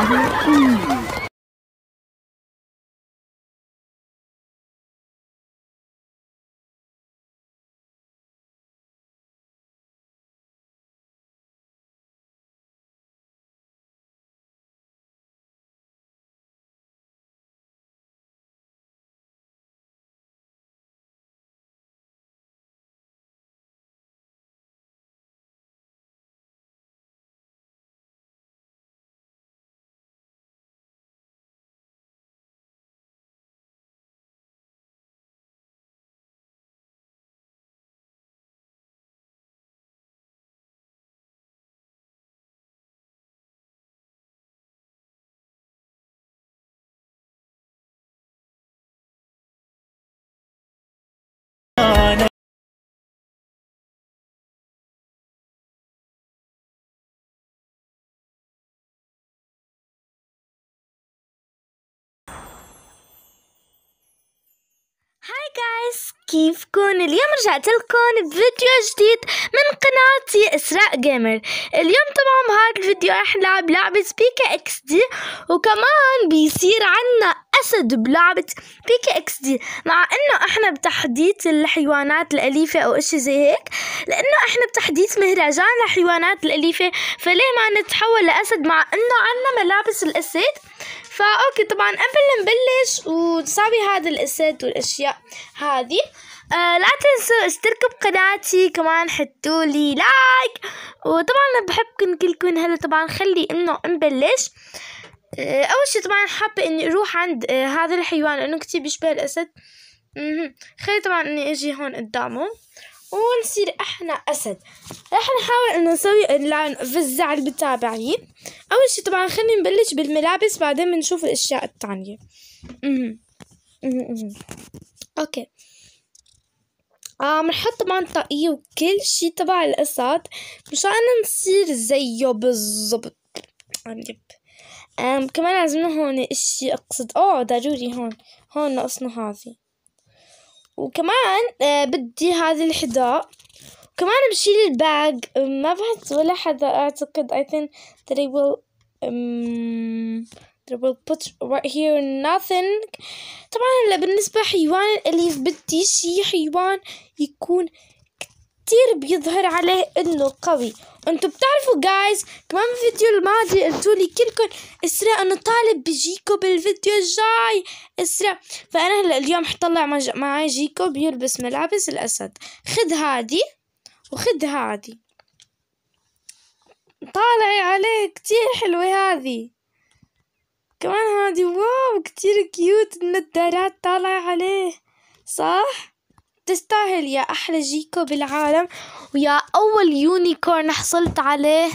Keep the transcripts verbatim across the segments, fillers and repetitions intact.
هاي جايز، كيفكن؟ اليوم رجعت لكم بفيديو جديد من قناتي إسراء جيمر. اليوم طبعا بهذا الفيديو رح نلعب لعبة بيكا اكس دي، وكمان بيصير عنا أسد بلعبة بيكا اكس دي، مع إنه إحنا بتحديث الحيوانات الأليفة أو إشي زي هيك، لأنه إحنا بتحديث مهرجان الحيوانات الأليفة، فليه ما نتحول لأسد مع إنه عنا ملابس الأسد؟ فأوكي طبعا قبل نبلش وتساوي هذا الأسد والأشياء هذه، آه لا تنسوا اشتركوا بقناتي، كمان حطولي لايك، وطبعا بحبكم كلكم. هلا طبعا خلي إنه نبلش. آه أول شي طبعا حابة إني أروح عند آه هذا الحيوان لأنه كتير بيشبه الأسد. خلي طبعا إني أجي هون قدامه ونصير احنا اسد. رح نحاول انه نسوي نفزع المتابعين. اول شي طبعا خلينا نبلش بالملابس، بعدين بنشوف الاشياء التانية. امم امم اوكي. اه بنحط طبعا طاقية وكل شي تبع الاسد مشان نصير زيه بالضبط. يب. آم كمان لازمنا هون اشي، اقصد اوه ضروري هون هون ناقصنا هذي، وكمان آه بدي هذه الحذاء، كمان بشيل الباج. ما بعرف ولا حدا أعتقد I think that I will um, that I will put right here nothing. طبعا هلا بالنسبة حيوان الأليف بدي شي حيوان يكون كتير بيظهر عليه إنه قوي. انتو بتعرفوا جايز كمان بالفيديو الماضي قلتولي كلكن إسراء أنا طالب بجيكو بالفيديو الجاي إسراء، فأنا هلا اليوم حطلع معي جيكو بيلبس ملابس الأسد. خد هادي وخد هادي، طالعي عليه كتير حلوة هذه، كمان هادي واو كتير كيوت، النظارات طالعة عليه صح؟ تستاهل يا أحلى جيكو بالعالم، ويا أول يونيكورن حصلت عليه.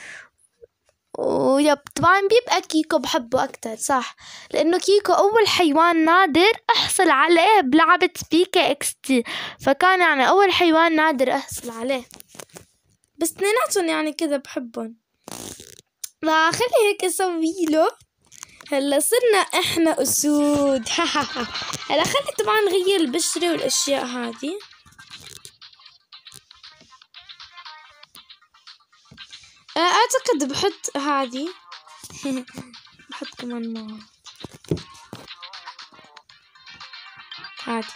ويب طبعا بيبقى كيكو بحبه أكتر صح، لأنه كيكو أول حيوان نادر أحصل عليه بلعبة بيكا اكس تي، فكان يعني أول حيوان نادر أحصل عليه، بس اثنيناتهم يعني كذا بحبهم. فخلي هيك اسوي له. هلا صرنا احنا اسود. هلا خلي طبعا نغير البشرة والاشياء هذه. اعتقد بحط هذه. بحط كمان معه هذه.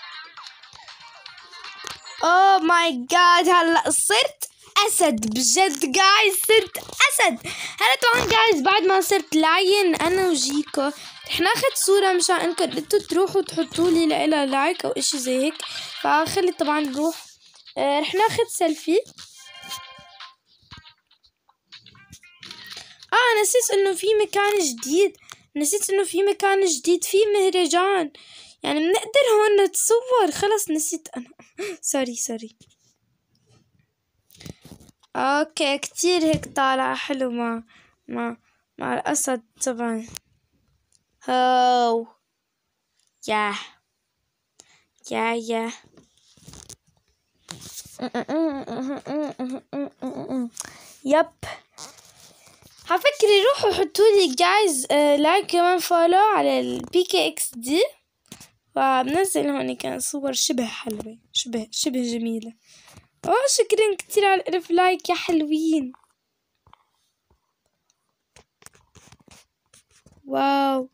اوه ماي جاد، هلا صرت اسد بجد جايز، صرت اسد. هلا طبعا جايز بعد ما صرت لاين انا وجيكو رح ناخد صورة مشان انكم انتو تروحوا تحطوا لي لها لايك او اشي زي هيك، فخلي طبعا نروح. آه رح ناخد سيلفي. اه نسيت انه في مكان جديد، نسيت انه في مكان جديد في مهرجان، يعني بنقدر هون نتصور. خلص نسيت انا. سوري سوري. اوكي كتير هيك طالع حلو مع مع مع الاسد طبعا. هو يا يا يا يب. هفكري روحوا حطولي جايز لايك كمان فولو على البيكا اكس دي، فبنزل هون كان صور شبه حلوة، شبه شبه جميلة. اوه شكرا كتير على الالف لايك يا حلوين. واو.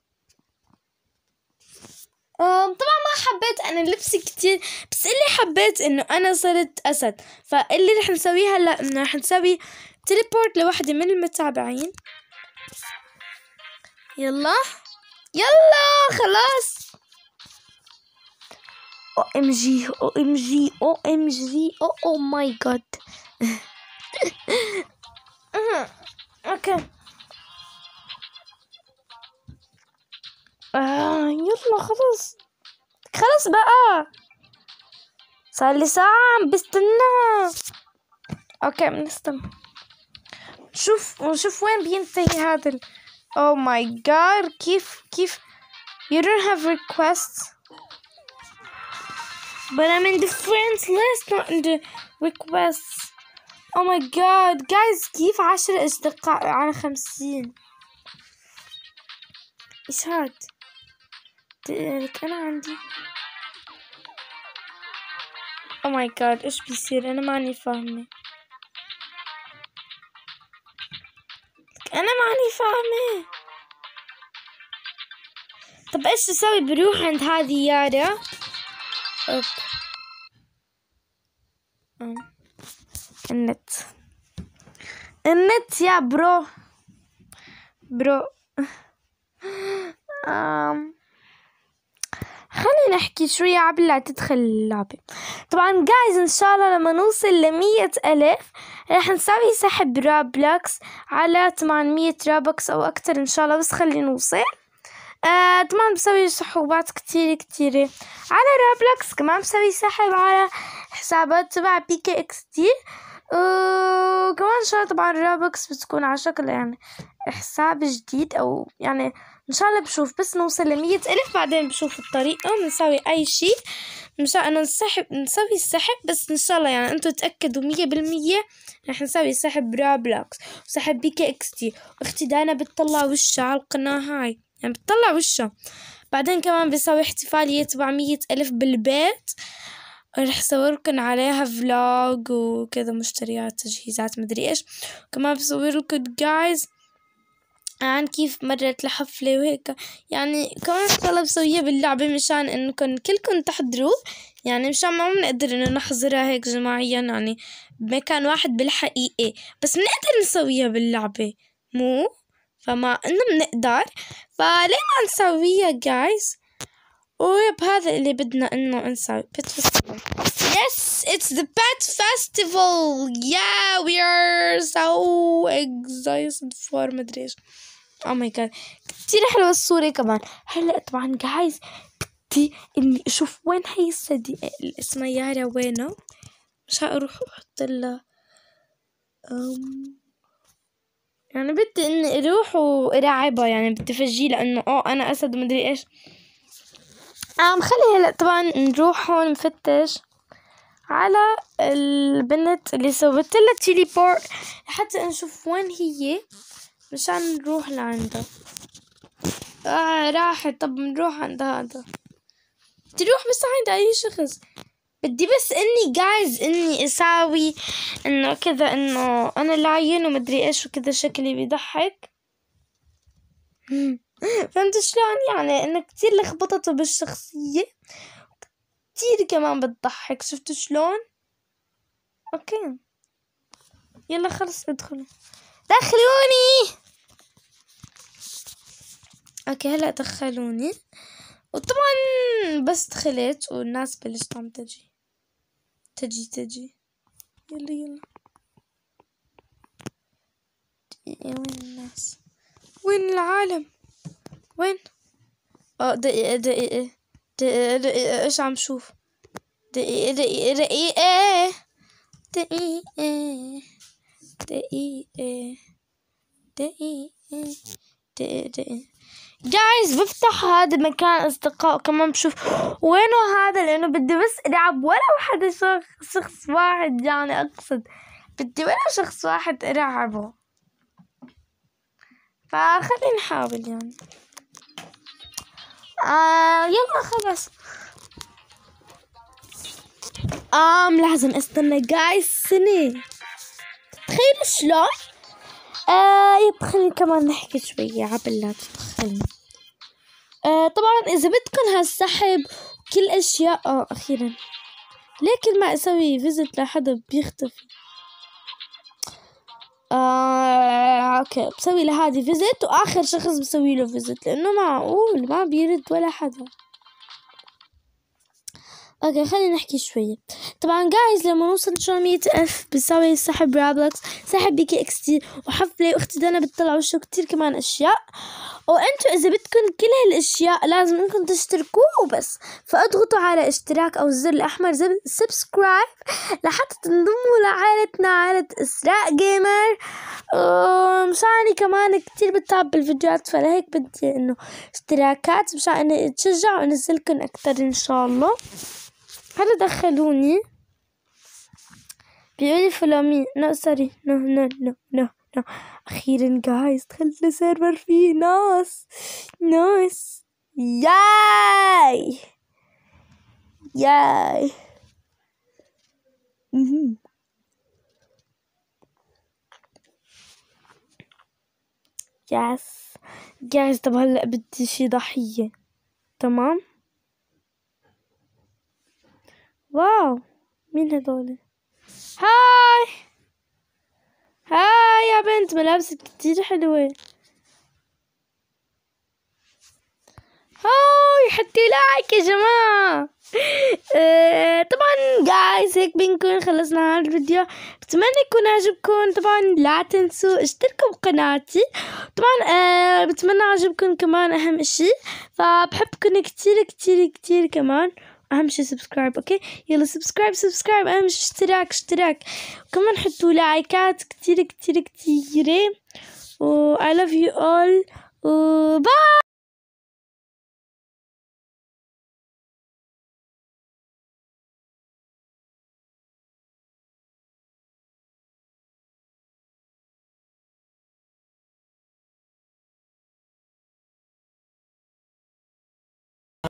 أم طبعا ما حبيت انا لبسي كتير، بس اللي حبيت انه انا صرت اسد. فاللي رح نسويه هلا انه رح نسوي تليبورت لوحدة من المتابعين. يلا يلا خلاص. او ام جي او ام جي او ام جي او او ماي جاد. اوكي آه يلا خلاص خلاص بقى، صار لي ساعة عم بستناها. اوكي بنستنى شوف ونشوف وين بينتهي هذا ال... oh my god كيف كيف you don't have requests but I'm in the friends list not in the requests. oh my god guys كيف عشرة أصدقاء على خمسين؟ إيش هاد؟ لك أنا عندي oh my god إيش بيصير؟ أنا ماني فاهمة، أنا ماني فاهمة. طب إيش أسوي؟ بروح عند هذه يارا. أوك. النت النت يا برو برو أم. خلينا نحكي شوية قبل لا تدخل اللعبة. طبعا جايز ان شاء الله لما نوصل لمية ألف رح نسوي سحب رابلوكس على ثمانمية رابكس او اكتر ان شاء الله، بس خلينا نوصل. آه طبعا بسوي سحوبات كتير كتيرة على رابلوكس، كمان بسوي سحب على حسابات تبع بيكي اكس دي، وكمان ان شاء الله طبعا رابكس بتكون على شكل يعني حساب جديد، او يعني ان شاء الله بشوف بس نوصل لمية الف بعدين بشوف الطريقة ونسوي اي شيء مشان انه نسحب نسوي السحب. بس ان شاء الله يعني انتو تأكدوا مية بالمية رح نسوي سحب رابلوكس وسحب بيكي اكس دي. واختي دانا بتطلع وشها على القناة هاي، يعني بتطلع وشها. بعدين كمان بسوي احتفالية تبع مية الف بالبيت، رح صوركن عليها فلوج وكذا، مشتريات تجهيزات مدري ايش. كمان بصورلكن جايز عن كيف مرت الحفلة وهيك، يعني كمان طلب بسويها باللعبة مشان انكم كلكم تحضروا، يعني مشان ما بنقدر انه نحضرها هيك جماعيا يعني بمكان واحد بالحقيقة، بس بنقدر نسويها باللعبة مو فما انه بنقدر، فليه ما نسويها جايز. ويب هذا اللي بدنا انه نسوي pet festival. Yes, it's the pet festival. Yeah, we are so excited for مدري ايش. oh my god كتير حلوة الصورة كمان. هلا طبعا جايز بدي اني اشوف وين هي الصديقة اللي اسمها يارا وينه، مش هروح احط لها أم... يعني بدي اني اروح وارعبها، يعني بدي افجيه لانه اه انا اسد ومدري ايش. عم خلي هلا طبعا نروح هون نفتش على البنت اللي سوت لها تيليبورت حتى نشوف وين هي مشان نروح لعندها. آه راحت. طب نروح عند هذا، تروح بس عند اي شخص. بدي بس اني جايز اني اساوي انه كذا انه انا العين ومدري ايش وكذا شكلي بيضحك. فهمت شلون؟ يعني انه كتير لخبطته بالشخصية كتير كمان بتضحك. شفتوا شلون؟ اوكي يلا خلص ادخلوا دخلوني. اوكي هلا دخلوني، وطبعا بس دخلت والناس بلشت عم تجي تجي تجي يلا يلا. وين الناس؟ وين العالم؟ وين؟ اه دقيقة دقيقة دقيقة دقيقة ايش عم شوف؟ دقيقة دقيقة دقيقة دقيقة دقيقة دقيقة دقيقة جايز بفتح هذا مكان اصدقاء كمان بشوف وينه هذا، لانه بدي بس العب ولو حدا شخص شخص واحد، يعني اقصد بدي ولو شخص واحد العبه، فخلينا نحاول يعني. آه يلا خلص. آم لازم استنى جايز سنة. تخيلوا شلون آه يب خلينا كمان نحكي شوية عبل لا تدخلني. آه طبعا إذا بدكم هالسحب كل أشياء آه أخيرا ليه كل ما أسوي فيزت لحدا بيختفي. آه أوكي بسوي لهادي فيزت وآخر شخص بسوي له فيزت لأنه معقول ما بيرد ولا حدا. اوكي خلينا نحكي شوية. طبعا جايز لما نوصل مية اف بسوي سحب رابلكس، سحب بيكي اكس تي، وحفلة، واختي دانا بتطلع وشه كتير كمان اشياء. وانتو اذا بدكم كل هالاشياء لازم انكم تشتركوا وبس، فاضغطوا على اشتراك او الزر الاحمر زر سبسكرايب لحتى تنضموا لعائلتنا، عائلة اسراء جيمر. ومشاني كمان كتير بتابع الفيديوهات، فلهيك بدي انه اشتراكات مشان اني اتشجع وانزلكم اكتر ان شاء الله. هلا دخلوني بيقولي فولو مي. نو سوري نو نو نو نو نو اخيرا جايز دخلت سيرفر فيه ناس ناس. ياي ياي يس جايز. طب هلا بدي شي ضحية. تمام واو مين هدول؟ هاي هاي يا بنت ملابسك كتير حلوة. هاي حطي لايك يا جماعة. اه طبعا جايز هيك بنكون خلصنا هذا الفيديو. بتمنى يكون عجبكم. طبعا لا تنسوا اشتركوا بقناتي. طبعا اه بتمنى عجبكم كمان اهم اشي، فبحبكم كتير كتير كتير كمان. اهم شي سبسكرايب. اوكي يلا سبسكرايب سبسكرايب اهم شي اشتراك اشتراك، وكمان حطوا لايكات كتير كتير كتير. و I love you all و باي.